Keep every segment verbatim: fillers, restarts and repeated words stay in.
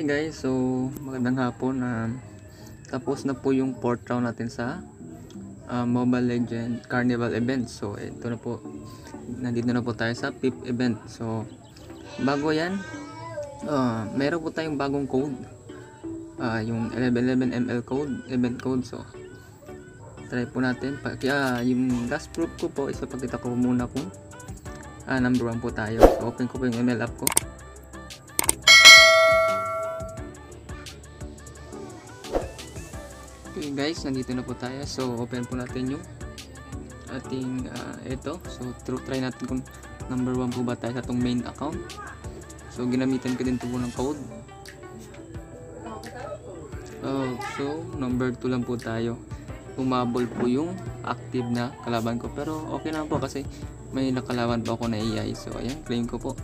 guys, so magandang hapon. Um, tapos na po yung fourth round natin sa uh, Mobile Legend Carnival event. So ito na po, nandito na po tayo sa fifth event. So bago yan, uh, meron po tayong bagong code, uh, yung eleven eleven M L code, event code. So try po natin. Kaya yung last proof ko po, isapakita ko muna kung uh, number one po tayo. So open ko po yung M L app ko. Okay guys, nandito na po tayo. So open po natin yung ating uh, ito. So try natin kung number one po ba tayo sa itong main account. So ginamitan ko din po ng code. Oh, so number two lang po tayo. Umabol po yung active na kalaban ko, pero okay lang po kasi may nakalaban po ako na A I. So ayan, claim ko po.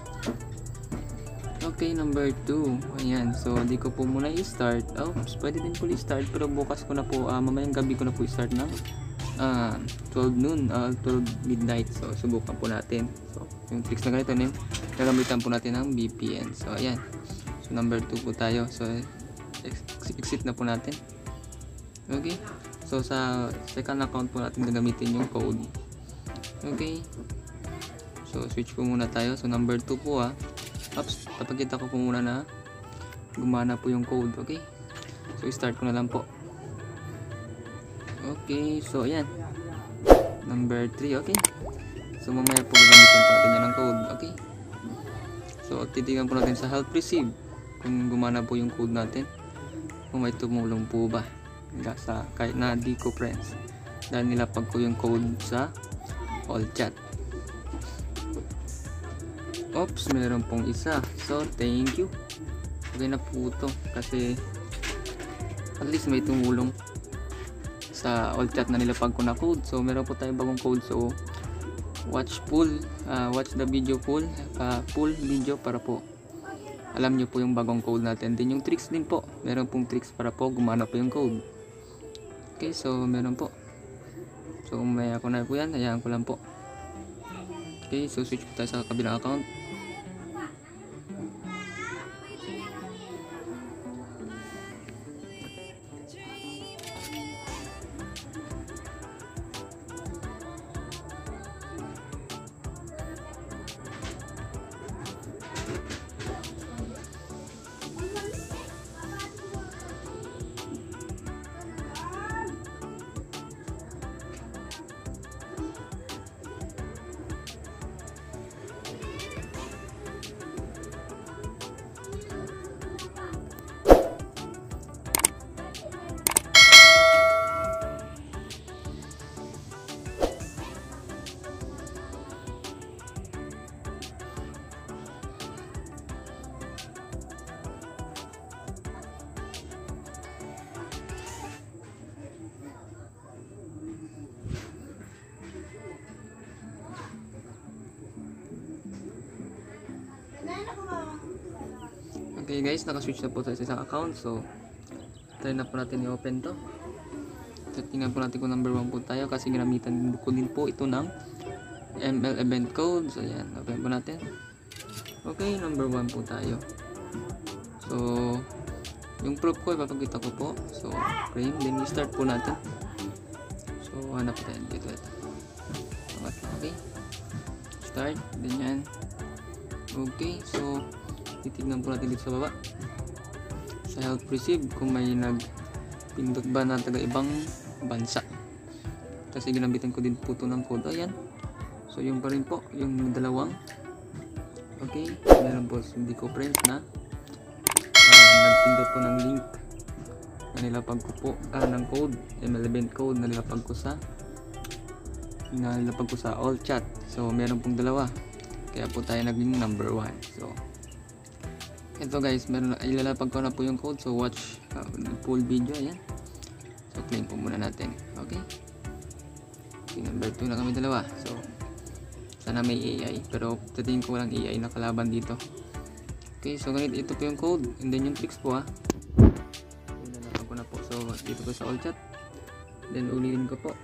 Okay, number two. Ayan, so di ko po muna i-start. Oh, pwede din po i-start, pero bukas ko na po, uh, mamayang gabi ko na po i-start ng uh, twelve noon, uh, twelve midnight. So subukan po natin. So yung tricks na ganito, name, gagamitan po natin ng V P N. So ayan, so number two po tayo. So exit na po natin. Okay, so sa second account po natin gagamitin yung code. Okay, so switch po muna tayo. So number two po, ah Oops, papakita ko po muna na gumana po yung code. Okay, so start ko na lang po. Okay, so ayan, number three. Okay, so mamaya po gagamitin po natin yan ng code. Okay, so titignan po natin sa help receive kung gumana po yung code natin, kung may tumulong po ba sa kahit na di ko friends, dahil nilapag ko yung code sa all chat. Oops, meron pong isa. So thank you. Okay na po ito kasi at least may tumulong sa all chat na nilapag ko na code. So meron po tayong bagong code. So watch full, uh, watch the video full, uh, full video para po alam nyo po yung bagong code natin. Din yung tricks din po, meron pong tricks para po gumana po yung code. Okay, so meron po. So may ako na po yan, hayaan ko lang po. Okay, so switch po tayo sa kabilang account. Okay guys, naka-switch na po sa isang account. So try na po natin i-open to. So tingnan po natin kung number one po tayo kasi ginamitan ko din po ito ng M L event code. So ayan, open po natin. Okay, number one po tayo. So yung proof ko ipapakita ko po. So frame, then i-start po natin. So hanap tayo dito. Ito. Okay, start, then yan. Okay, so titignan po natin dito sa baba sa help receive kung may nagpindot ba na taga ibang bansa, kasi ginamitan ko din po ito ng code. Ayan, so yung pa rin po yung dalawang. Okay, meron po hindi ko friends na uh, nagpindot po ng link na nilapag ko po uh, ng code, M L event code na nilapag ko sa na nilapag ko sa all chat. So meron pong dalawa, kaya po tayo naging number one. So ito guys, meron, ilalapag ko na po yung code. So watch uh, full video. Ayan, so claim po muna natin. Okay, okay, number two na kami dalawa. So sana may A I, pero tatingin ko walang A I na kalaban dito. Okay, so ganito, ito po yung code, and then yung tricks po, ha. Ilalapag ko na po. So dito po sa all chat, then ulitin ko po.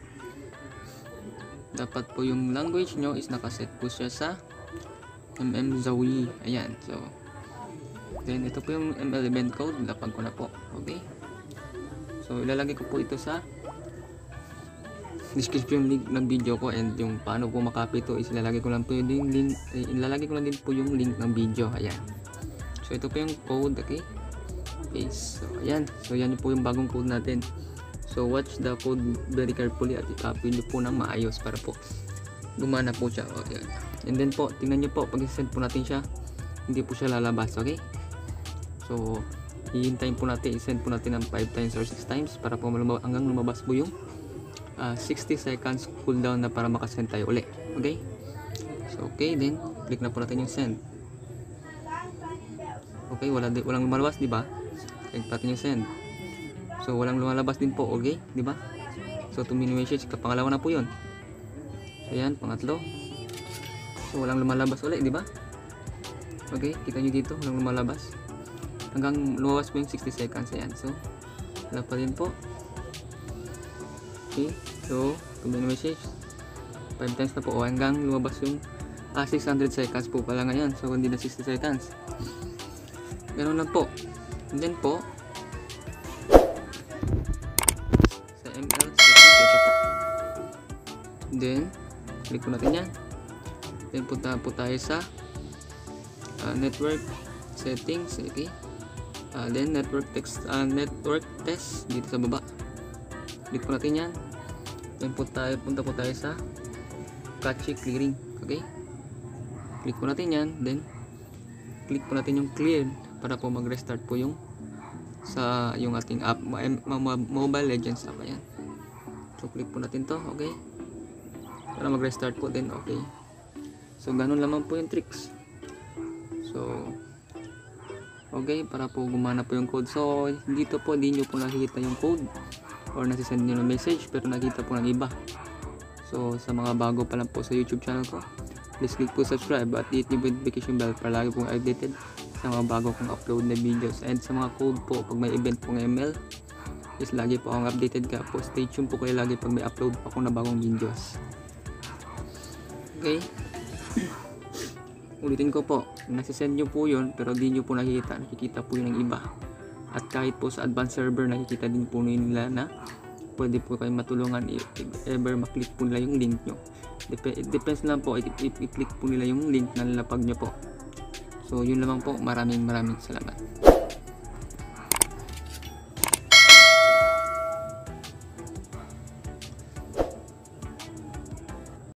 Dapat po yung language nyo is nakaset po siya sa M M Zawi. Ayan, so Then ito po yung M L event code, lapag ko na po. Okay, so ilalagay ko po ito sa description link ng video ko, and yung paano po makopy ito is ilalagay ko lang po yung link, eh, ilalagay ko lang din po yung link ng video. Ayan, so ito po yung code. Okay, paste. So ayan, so yan po yung bagong code natin. So watch the code very carefully at i-copy nyo po ng maayos para po gumana po siya. Okay. And then po, tingnan nyo po, pag i-send po natin siya, hindi po siya lalabas. Okay, so hihintayin po natin, i-send po natin ng five times or six times para po lumabas, hanggang lumabas po yung uh, sixty seconds cooldown na para makasend tayo uli. Okay, so okay, then click na po natin yung send. Okay, wala, walang lumalabas, di ba? Click natin yung send. So walang lumalabas din po. Okay, di ba? So two minute message, kapangalawa na po yun. So yan, pangatlo. So walang lumalabas ulit, di ba? Okay, kita nyo dito, walang lumalabas hanggang lumabas po yung sixty seconds. Ayan, so wala pa rin po. Okay, so two minute message, five times na po, o hanggang lumabas yung ah, six hundred seconds po pala ngayon. So hindi na sixty seconds, ganoon lang po. And then po sa M L settings, ito po, then click po natin yan. Then punta po tayo sa uh, network settings. Okay, uh, then network text uh, network test dito sa baba, click po natin yan. Then punta, punta po tayo sa cache clearing. Okay, click po natin yan. Then click po natin yung cleared para po mag-restart po yung sa yung ating app, Mobile Legends app. Ayan, so click po natin to. Okay, para mag-restart po din. Okay, so ganun lamang po yung tricks. So okay, para po gumana po yung code. So dito po hindi nyo po nakikita yung code or nasisend nyo ng message, pero nakita po ng iba. So sa mga bago pa lang po sa YouTube channel ko, please click po subscribe at hit yung notification bell para lagi pong updated sa mga bago kong upload na videos. And sa mga code po, pag may event po ng M L, please lagi po akong updated ka po. Stay tuned po kayo lagi pag may upload po ako na bagong videos. Okay, ulitin ko po, nasisend nyo po yun pero di nyo po nakikita, nakikita po yun ng iba. At kahit po sa advanced server, nakikita din po nila na pwede po kayong matulungan if ever maklik po nila yung link nyo. Dep it depends lang po, i-click po nila yung link na nilapag nyo po. So yun lamang po, maraming maraming salamat.